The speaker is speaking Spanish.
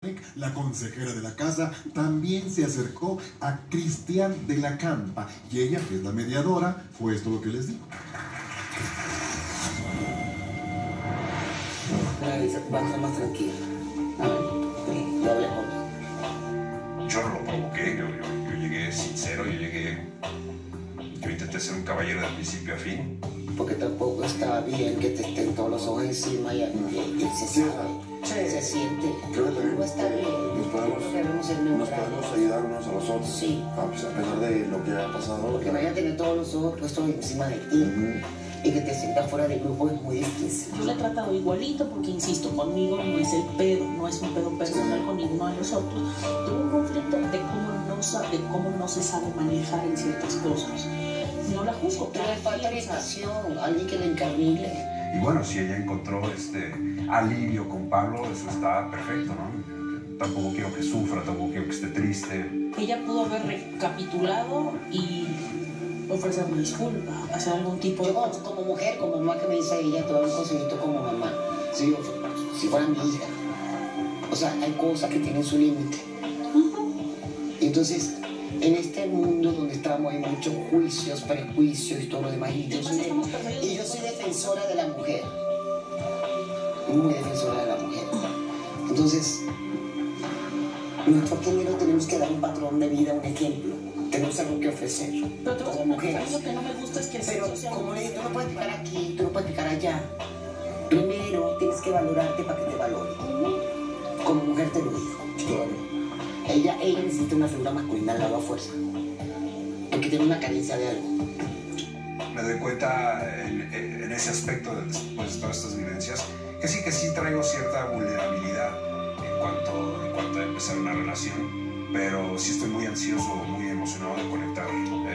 la consejera de la casa, también se acercó a Cristian de la Campa y ella, que es la mediadora, fue esto lo que les dijo. Va a estar más tranquila. A ver, yo hablé con él. Yo no lo provoqué, yo llegué sincero, yo intenté ser un caballero de principio a fin. Porque tampoco está bien que te estén todos los ojos encima y se sabe, se siente. Creo que también no está bien. nos podemos ayudar unos a los otros. Sí. A pesar de lo que ha pasado. Porque vaya a tener todos los ojos puestos encima de ti. Y que te sientas fuera del grupo es muy difícil. Yo le he tratado igualito porque, insisto, conmigo no es el pedo, no es un pedo personal con ninguno de nosotros. Tuve un conflicto de cómo no se sabe manejar en ciertas cosas. No la juzgo. Pero le falta orientación, alguien que le encarrile. Y bueno, si ella encontró alivio con Pablo, eso está perfecto, ¿no? Tampoco quiero que sufra, tampoco quiero que esté triste. Ella pudo haber recapitulado y ofrecer una disculpa, hacer algún tipo de... Yo como mujer, como mamá que me dice ella, todo lo considero como mamá. Si fuera mi hija. O sea, hay cosas que tienen su límite. Entonces, en este mundo donde estamos hay muchos juicios, prejuicios y todo lo demás. Y yo soy defensora de la mujer. Muy defensora de la mujer. Entonces, nosotros primero tenemos que dar un patrón de vida, un ejemplo. Tenemos algo que ofrecer. Pero como mujeres. Lo que no me gusta es que... Pero como le digo, tú no puedes picar aquí, tú no puedes picar allá. Primero tienes que valorarte para que te valore. Como mujer te lo digo. Claro. Ella necesita una figura masculina al lado a fuerza. Porque tiene una carencia de algo. Me doy cuenta en ese aspecto, después de todas estas vivencias, que sí traigo cierta vulnerabilidad en cuanto a empezar una relación, pero sí estoy muy ansioso, muy emocionado de conectar